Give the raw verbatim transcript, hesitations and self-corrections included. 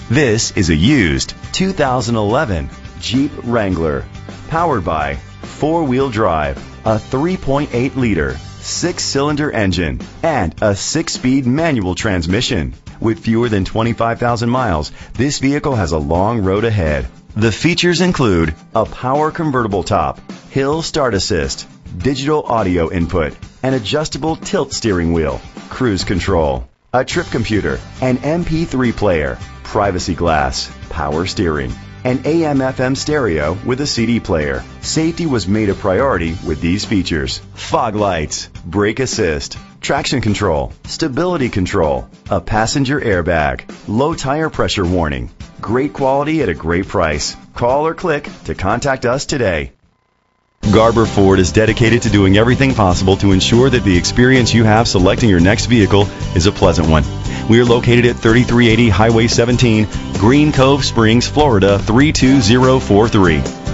This is a used two thousand eleven Jeep Wrangler, powered by four-wheel drive, a three point eight liter six-cylinder engine, and a six-speed manual transmission. With fewer than twenty-five thousand miles, this vehicle has a long road ahead. The features include a power convertible top, hill start assist, digital audio input, an adjustable tilt steering wheel, cruise control, a trip computer, an M P three player, privacy glass, power steering, an A M F M stereo with a C D player. Safety was made a priority with these features: fog lights, brake assist, traction control, stability control, a passenger airbag, low tire pressure warning. Great quality at a great price. Call or click to contact us today. Garber Ford is dedicated to doing everything possible to ensure that the experience you have selecting your next vehicle is a pleasant one. We are located at thirty-three eighty Highway seventeen, Green Cove Springs, Florida three two zero four three.